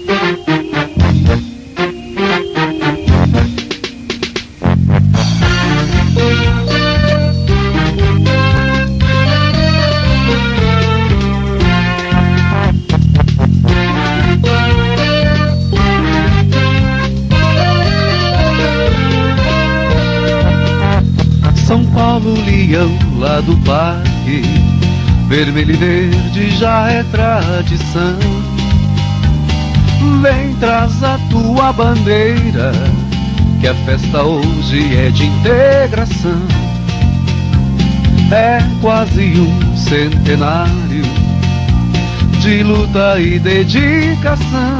São Paulo, Leão, lá do parque, vermelho e verde já é tradição. Vem, traz a tua bandeira, que a festa hoje é de integração. É quase um centenário de luta e dedicação.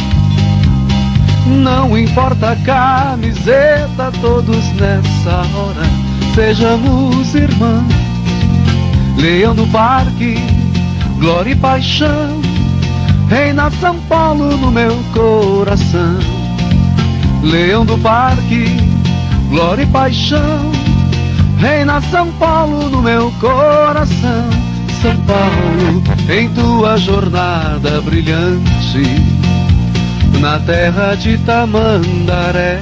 Não importa a camiseta, todos nessa hora sejamos irmãos. Leão do Parque, glória e paixão, reina São Paulo no meu coração. Leão do Parque, glória e paixão, reina São Paulo no meu coração. São Paulo, em tua jornada brilhante, na terra de Tamandaré,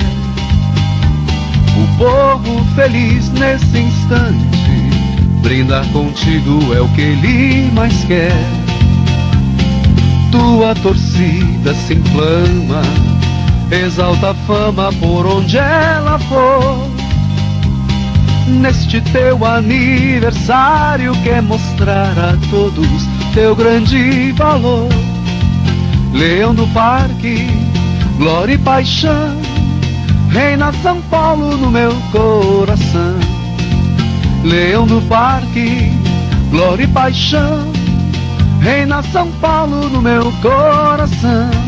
o povo feliz nesse instante, brindar contigo é o que ele mais quer. Tua torcida se inflama, exalta a fama por onde ela for. Neste teu aniversário quer mostrar a todos teu grande valor. Leão do Parque, glória e paixão, reina São Paulo no meu coração. Leão do Parque, glória e paixão, reina São Paulo no meu coração.